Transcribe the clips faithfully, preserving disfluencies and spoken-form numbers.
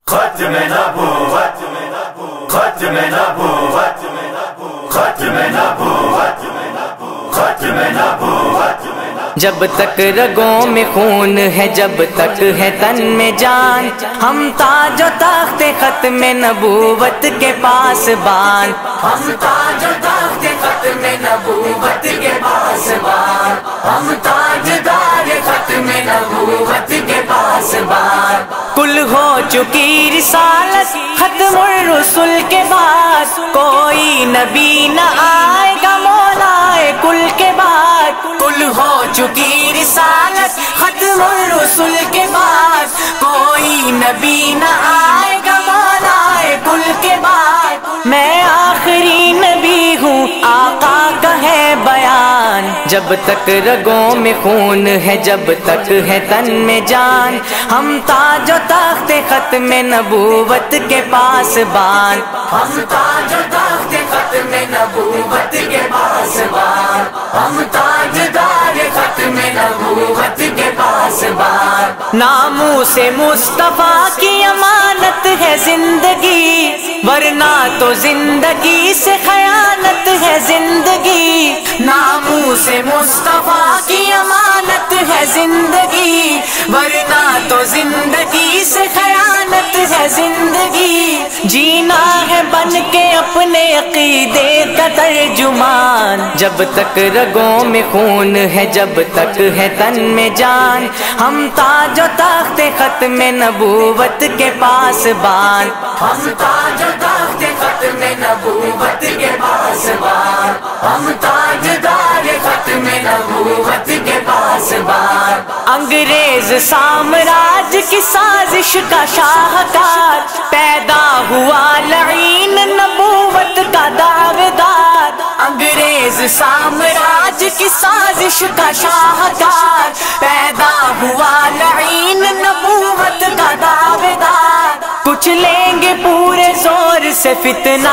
ختم نبوت ختم نبوت ختم نبوت ختم نبوت جب تک رگوں میں خون ہے، جب تک ہے تن میں جان، ہم تاج و تخت ختم نبوت کے پاس بان، ہم تاج و تخت ختم نبوت کے پاس بان، ہم تاجدار ختم نبوت کے پاس بان۔ کل ہو چکی رسالت ختم الرسل کے بعد، کوئی نبی نہ آئے گا مولائے کل کے بعد۔ کل ہو چکی رسالت ختم الرسل کے بعد، کوئی نبی نہ آئے گا مولائے کل کے بعد۔ میں آخری نبی ہوں، آقا کا ہے بیان، جب تک رگوں میں خون ہے، جب تک ہے تن میں جان، ہم تاج و تخت ختم نبوت کے پاس بان، ہم تاج و تخت ختم نبوت کے پاس بان، ہم تاجدار ختم نبوت کے پاس بان۔ ناموس مصطفیٰ کی امانت ہے زندگی، ورنہ تو زندگی سے خیانت ہے زندگی۔ ناموس مصطفیٰ کی امانت ہے زندگی، ورنہ تو زندگی سے خیانت ہے زندگی۔ جینا ہے بن کے اپنے عقیدے کا ترجمان، جب تک رگوں میں خون ہے، جب تک ہے تن میں جان، ہم تاج و تخت ختم نبوت کے پاس بان، ہم تاج و تخت ختم نبوت کے پاس بان، ہم تاجدار ختم نبوت کے پاس بان۔ انگریز سامراج کی سازش کا شاہکار، پیدا ہوا لعین نبوت کا دعویدار۔ انگریز سامراج کی سازش کا شاہکار، پیدا ہوا لعین نبوت کا دعویدار۔ کچھ لیں گے پورے زور سے فتنہ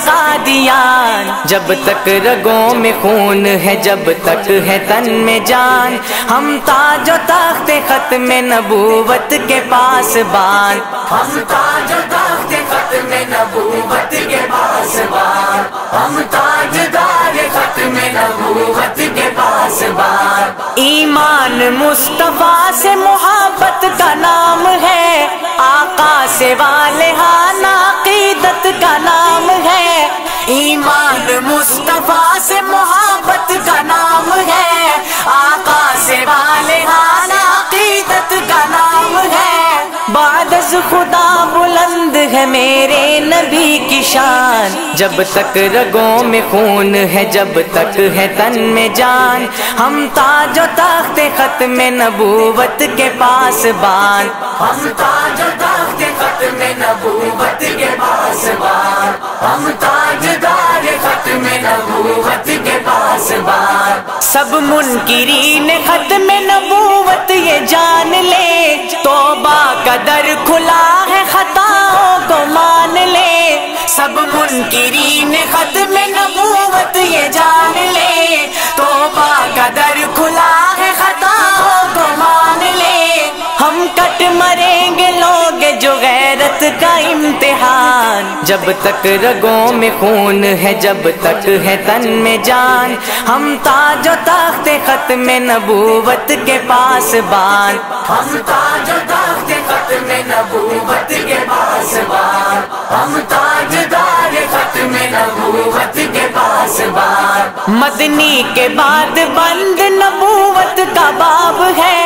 قادیان، جب تک رگوں میں خون ہے، جب تک ہے تن میں جان، ہم تاج و تخت ختم نبوت کے پاس بان، ہم تاج و تخت ختم نبوت کے پاس بان، ہم تاجدار ختم نبوت کے پاس بان۔ ایمان مصطفیٰ سے محبت کا نام ہے، آقا سے والہانہ عقیدت کا نام ہے۔ ایمان مصطفیٰ سے محبت کا نام ہے، آقا سے والہانہ عقیدت کا نام ہے۔ بعد از خدا بلند ہے میرے نبی کی شان، جب تک رگوں میں خون ہے، جب تک ہے تن میں جان، ہم تاج و تخت ختم نبوت کے پاس بان، ہم تاج و تخت ختم نبوت کے پاس بان، ہم تاجدار ختم نبوت کے پاس بان۔ سب منکرین ختم نبوت یہ جان لے، توبہ کا در کھلا ہے خطاؤں کو مان لے۔ سب منکرین ختم نبوت یہ جان لے، توبہ کا در کھلا ہے خطاؤں کو مان لے۔ ہم کٹ مریں گے لوگ جو غیرت کا امتحان، جب تک رگوں میں خون ہے، جب تک ہے تن میں جان، ہم تاج و تخت ختم نبوت کے پاس بان، ہم تاج و تخت ختم نبوت کے پاس بان، ہم تاجدار ختم نبوت کے پاس بان۔ مدنی کے بعد بند نبوت کا باب ہے،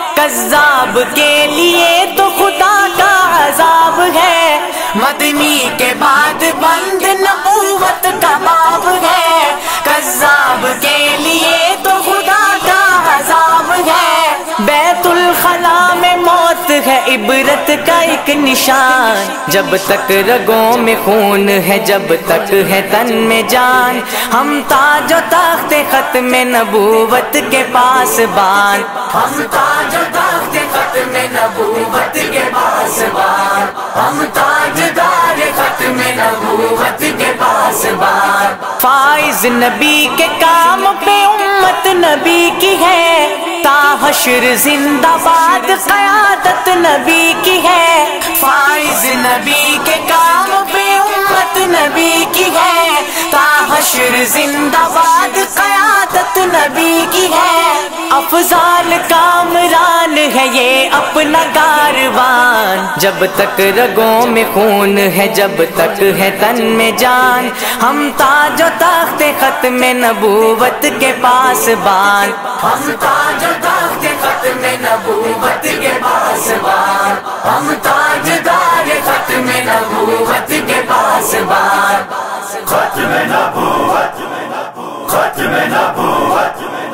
کذاب کے لیے تو خدا کا عذاب ہے۔ مدنی کے بعد بند نبوت کا باب ہے، کذاب کے لیے تو خدا کا عذاب ہے۔ بیت الخلا میں موت ہے عبرت کا ایک نشان، جب تک رگوں میں خون ہے، جب تک ہے تن میں جان، ہم تاج و تخت ختم نبوت کے پاس بان، ہم تاج و تخت ختم نبوت کے پاس بان، ہم تاجدار ختم نبوت کے پاس بان۔ فائز نبی کے کام پہ امت نبی کی ہے، تا حشر زندہ باد قیادت نبی کی ہے، فائز نبی کے کام پہ امت نبی کی ہے، تا حشر زندہ باد قیادت نبی کی ہے، افضال کامران ہے یہ اپنا کاروان، جب تک رگوں میں خون ہے جب تک ہے تن میں جان، ہم تاج و تخت ختم نبوت کے پاسبان، ہم تاج و تخت ختم نبوت کے پاسبان، ہم تاجدار ختم نبوت کے پاسبان، ختم نبوت ختم نبوت